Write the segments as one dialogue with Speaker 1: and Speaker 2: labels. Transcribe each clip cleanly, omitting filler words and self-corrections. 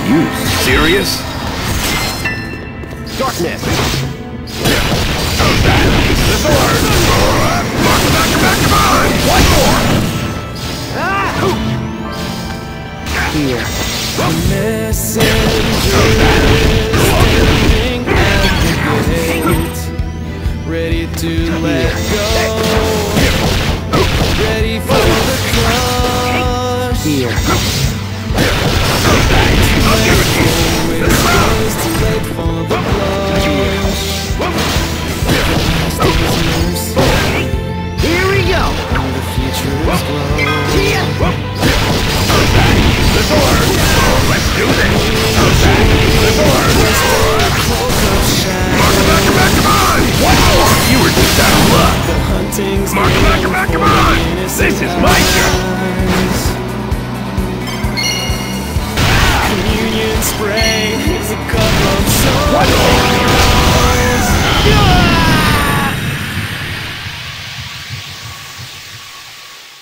Speaker 1: use.
Speaker 2: Serious?
Speaker 3: Darkness!
Speaker 2: The sword! Come on! One more!
Speaker 1: Here.
Speaker 4: The messenger standing at the gate, ready to let go, ready for the crush.
Speaker 1: Here.
Speaker 2: I'll give it to you!
Speaker 4: It's too late for the blush.
Speaker 3: Here we go!
Speaker 4: The future is glow.
Speaker 2: The sword! Let's do this! The sword! Come on! One more! You were just out of luck!
Speaker 4: The hunting's
Speaker 2: Come on! This is my turn!
Speaker 4: Communion spray is a cup of sorrows.
Speaker 2: One more!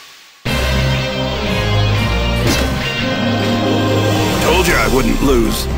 Speaker 2: Told you I wouldn't lose.